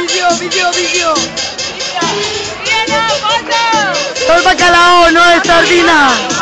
Vicio. ¡Míralo, foto! Todo el bacalao, no es sardina.